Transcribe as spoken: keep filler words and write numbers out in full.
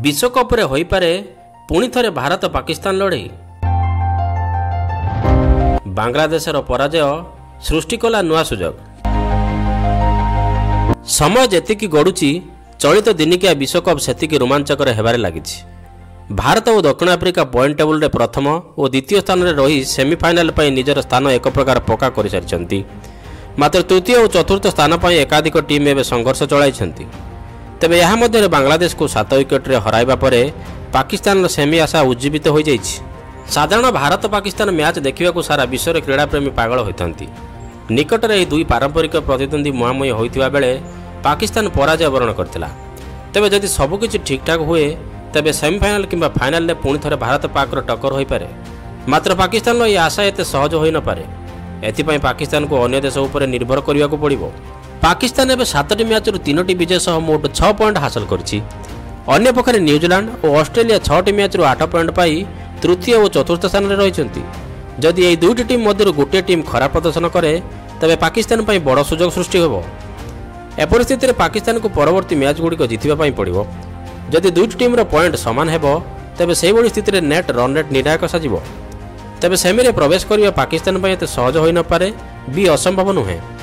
विश्वकप रे होई पारे पुणी थरे भारत पाकिस्तान लड़ई। बांग्लादेशर पराजय सृष्टि कला नुआ सुजोग। समय जेतिकी गड़ुची चलित दिनिकिया विश्वकप सेतिकी रोमांचकर हेबारे लागिछि। भारत और दक्षिण आफ्रिका पॉइंट टेबल रे प्रथम और द्वितीय स्थान रे रही सेमिफाइनाल पर निजर स्थान एक प्रकार पक्का कर सारिछंती। मात्र तृतीय और चतुर्थ स्थान पर एकाधिक टीम एवं संघर्ष चलाइछंती। तेबे यह मध्य बांग्लादेश को सात विकेट रे हराइबा परे पाकिस्तान सेमी आशा उज्जीवित हो जाइछि। साधारण भारत पाकिस्तान मैच देखा सारा विश्व क्रीड़ा प्रेमी पागल होती। निकट में दुई पारंपरिक प्रतिद्वंदी मुहांमुही होता बेले पाकिस्तान पराजय वरण करथिला। तेबे जदि सबकिछि ठीक ठाक हुए तेबे सेमिफाइनाल किंबा फाइनाल में पुणी थरे भारत पाकर टक्कर हो पारे। मात्र पाकिस्तान यह आशा एते सहज हो न पारे। एथिपाई पाकिस्तान को अन्य देश उपर निर्भर करने को पड़िबो। पाकिस्तान एवं सातटी मैच तीनोटी विजय सह मोट छह पॉइंट हासिल करछि। अन्य पक्षरे न्यूजीलैंड और ऑस्ट्रेलिया छटी मैच आठ पॉइंट पाई तृतीय और चतुर्थ स्थान में रही। जदि यह दुईटी टीम मध्य गोटे टीम खराब प्रदर्शन करे तेबे पाकिस्तान पर बड़ सुजोग सृष्टि होबो। ए परिस्थिति में पाकिस्तान को परवर्ती मैच गुड़िक जितवाई पड़ो। जदि दुईटी टीम पॉइंट सामान हेबो तेबे सेही भली स्थिति में नेट रन रेट निर्णायक साजिबो। तेबे सेमी रे प्रवेश करने पाकिस्तान एते सहज होई न पारे भी असंभव नुहे।